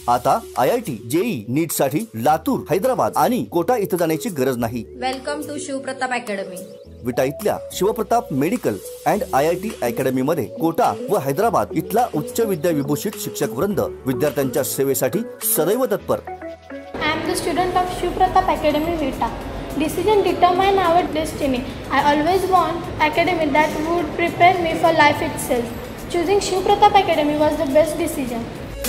आता IIT, JEE, नीट साठी लातूर, हैदराबाद आणि कोटा इथं जाण्याची गरज नाही। Welcome to Shivpratap academy. Vita इथल्या Shivpratap medical and IIT academy मध्ये कोटा व हैदराबाद इथला उच्च विद्या विभूषित शिक्षक वृंद विद्यार्थ्यांच्या सेवेसाठी सदैव तत्पर। I am the student of Shivpratap Academy Vita. Decision determine our destiny. I always want academy that would prepare me for life itself. Choosing Shivpratap Academy was the best decision.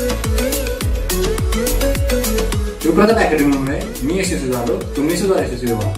Shivpratap अकॅडमीमुळे मी यशस्वी झालो, तुम्ही सुद्धा यशस्वी व्हा।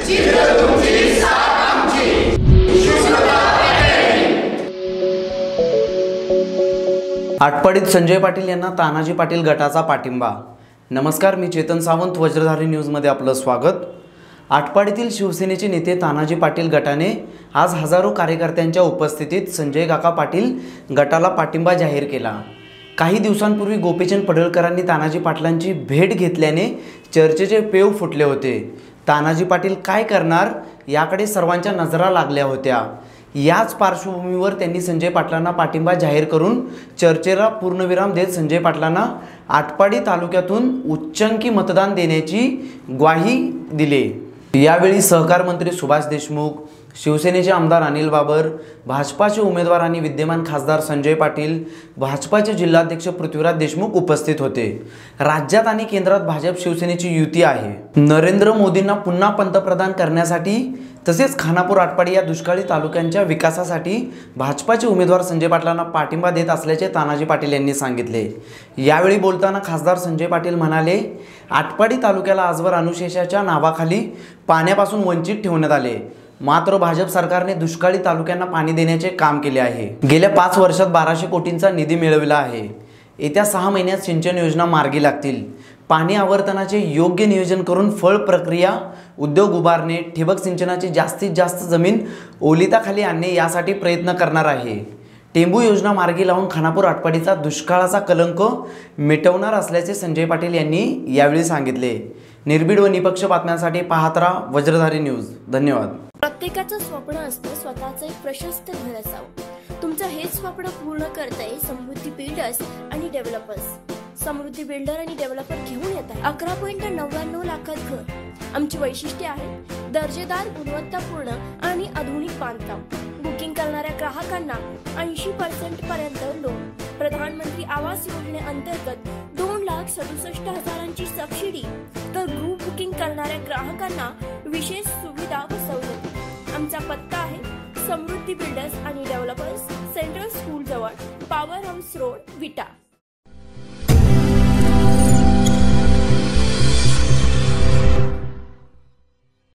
आटपाडीत संजय पाटील यांना तानाजी पाटील गटाचा पाठिंबा। नमस्कार, मी चेतन सावंत, वज्रधारी न्यूजमध्ये आपलं स्वागत। आटपाडीतील शिवसेनेचे नेते तानाजी पाटील गटाने आज हजारो कार्यकर्त्यांच्या उपस्थितीत संजय काका पाटील गटाला पाठिंबा जाहीर केला। काही दिवसांपूर्वी गोपीचंद पडळकरांनी तानाजी पाटलांची भेट घेतल्याने चर्चेचे पेव फुटले होते। तानाजी पाटील काय करणार याकडे सर्वांच्या नजरा लागल्या होत्या। याच पार्श्वभूमीवर त्यांनी संजय पाटलांना पाठिंबा जाहीर करून चर्चेला पूर्णविराम देत संजय पाटलांना आटपाडी तालुक्यातून उच्चांकी मतदान देण्याची ग्वाही दिली। यावेळी सहकार मंत्री सुभाष देशमुख, शिवसेनेचे आमदार अनिल बाबर, भाजपाचे उमेदवार आणि विद्यमान खासदार संजय पाटील, भाजपाचे जिल्हाध्यक्ष पृथ्वीराज देशमुख उपस्थित होते। राज्यात आणि केंद्रात भाजप शिवसेनेची युती आहे। नरेंद्र मोदींना पुन्हा पंतप्रधान करण्यासाठी तसेच खानापूर आटपाडी या दुष्काळी तालुक्यांच्या विकासासाठी भाजपाचे उमेदवार संजय पाटलांना पाठिंबा देत असल्याचे तानाजी पाटील यांनी सांगितले। यावेळी बोलताना खासदार संजय पाटील म्हणाले, आटपाडी तालुक्याला आजवर अनुशेषाच्या नावाखाली पाण्यापासून वंचित ठेवण्यात आले, मात्र भाजप सरकारने दुष्काळी तालुक्यांना पाणी देण्याचे काम केले आहे। गेल्या 5 वर्षात 1200 कोटींचा निधी मिळविला आहे। येत्या 6 महिन्यात सिंचन योजना मार्गी लागतील। पाणी आवर्तनाचे योग्य नियोजन करून फळ प्रक्रिया उद्योग उभारणे, ठिबक सिंचनाची जास्तीत जास्त जमीन ओलिताखाली आणणे यासाठी प्रयत्न करणार आहे। टेंबू योजना मार्गी लावून खानापूर आटपाडीचा दुष्काळाचा कलंक मिटवणार असल्याचे संजय पाटील यांनी यावेळी सांगितले। निर्भीड व निपक्ष बातम्यांसाठी पाहत राहा वज्रधारी न्यूज। धन्यवाद। प्रत्येकाचं स्वप्न असतं स्वतःचं एक प्रशस्त घर असावं। तुमचं हेच स्वप्न पूर्ण करतंय समृद्धी बिल्डर्स आणि डेव्हलपर्स। समृद्धी बिल्डर आणि डेव्हलपर घेऊन येत आहे 11.99 लाखात घर। आमची वैशिष्ट्ये आहेत दर्जेदार, गुणवत्तापूर्ण आणि आधुनिक बांधकाम। बुकिंग करणाऱ्या ग्राहकांना 80% पर्यंत लोन। प्रधानमंत्री आवास योजनेअंतर्गत 2,67,000ची सबसिडी, तर ग्रुप बुकिंग करणाऱ्या ग्राहकांना विशेष सुविधा व सवलती। आमचा पत्ता आहे समृद्धी बिल्डर्स आणि डेव्हलपर्स, सेंट्रल स्कूल जवळ, पॉवर हाऊस रोड, विटा।